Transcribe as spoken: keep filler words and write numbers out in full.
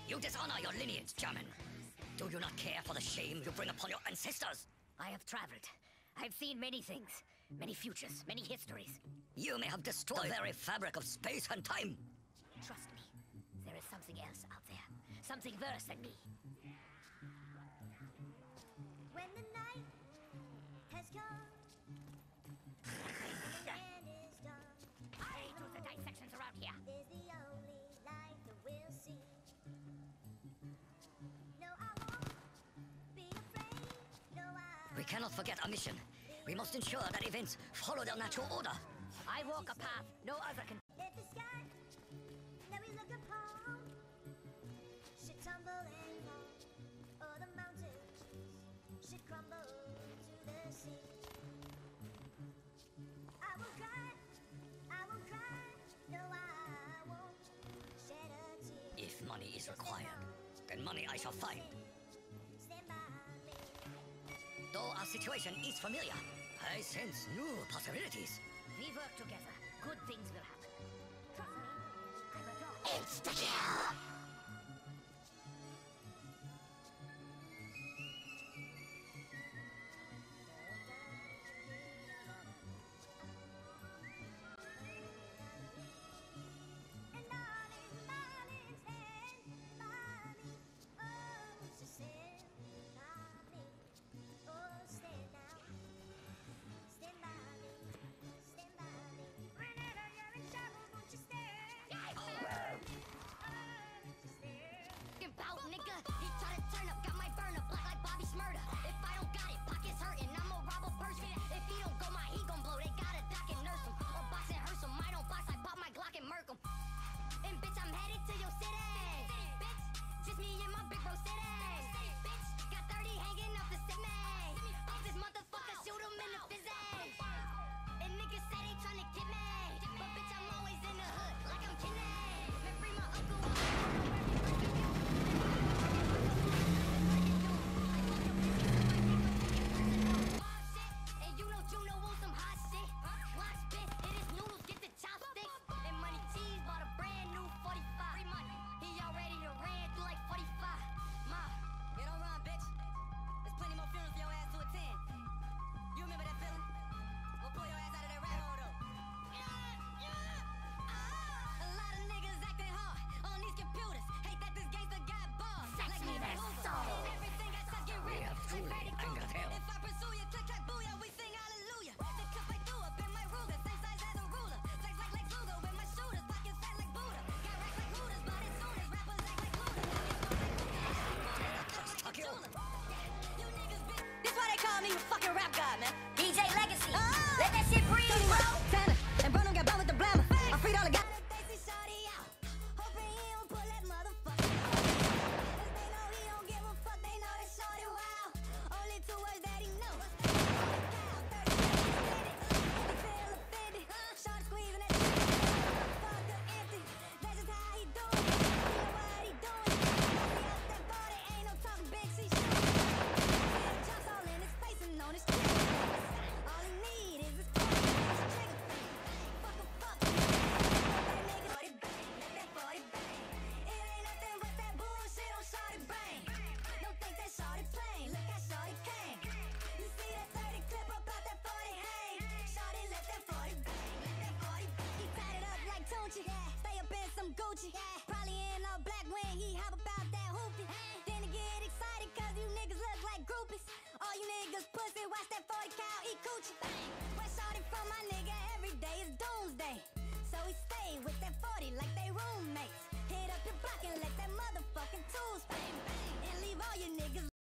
You dishonor your lineage, German. Do you not care for the shame you bring upon your ancestors? I have traveled. I've seen many things. Many futures, many histories. You may have destroyed the very fabric of space and time. Trust me, there is something else out there. Something worse than me. When the night has come, and the end is done, I do the dissections around here. there's the only light that we'll see. No, I won't be afraid. No, I We cannot forget our mission. We must ensure that events follow their natural order. I walk a path no other can. let the sky that we look upon should tumble and fall, or the mountains should crumble to the sea. I will cry, I will cry, no, I won't shed a tear. If money is required, then money I shall find. Stand by me. Though our situation is familiar, I sense new possibilities. We work together. Good things will happen. Trust me, I'm a dog. Insta-kill! And darling, darling, stand by me. Oh, so stand by me. Oh, stand now. Stand by me. Stand by me. Whenever you're in trouble, won't you stand? Oh, won't you stand? Fucking bout, nigga. He try to turn up, got my burner black like Bobby Smurda. If I don't got it, pockets hurting, I'ma rob a purse. If he don't go, my he gon' blow. They got a doc and nurse him, or box and hearse him. I don't box, I pop my Glock and murk him. And bitch, I'm headed to your city. Bitch, just me and my big bro city. Bitch, got thirty hanging off the semi. Off this motherfucker, shoot him in the physics. And niggas say they tryna get me, but bitch, I'm always in the hood like I'm Kenny. Man, free my uncle. And you know Juno want some hot shit. Glock spit, hit his noodles, get the chopsticks. And Money Cheese bought a brand new forty-five. He already done ran through like forty-five. Ma, You don't run, bitch. There's plenty more funerals for your ass to attend. You remember that feeling? We'll pull your ass out of that rat hole, though. A lot of niggas acting hard on these computers. Hate that this gangster got balls. Sex Like me Lil that Uzi. soul. Everything I touch get We real. have Like truly Freddy angered Krueger. hell. If I pursue you, click, clack, booyah, we sing hallelujah. The cup I threw up in my Ruger, same size as a ruler. Flex like Lex Luger with my shooters, pockets fat like Buddha. Got racks like Hooters, but as soon as rappers act like Luda. Insta-kill! You niggas been This why they call me the fucking rap god, man. D J Legacy. Ah! Let that shit breathe, bro. Tanner and Bruno got burned with the blammer. I freed all the guys. They see shorty out, hoping he don't pull that motherfucker. Cause they know he don't give a fuck, they know that shorty wild. Only two words that he know. He feel offended, shorty squeezing that fuck the empty. That's just how he do it. He know what he doing. He out that body, ain't no talking big, see shit. Jumps all in his face and on his chest. All he need is his trigger. Fuck a fuck. That nigga forty bang, let that forty bang. It ain't nothing but that bullshit on shorty brain. Don't think that shorty plain, look how shorty came. You see that thirty clip up out that forty hang. Shorty let that forty bang, let that forty bang. He tied it up like Tunchi, stay up in some Gucci. Probably in all black when he hop about that hoopty. Then he get excited cause you niggas look like groupies. All you niggas pussy, watch that forty cow eat coochie. Where shorty from, my nigga, every day is doomsday. So he stay with that forty like they roommates. Hit up your block and let that motherfucking tools bang bang. And leave all you niggas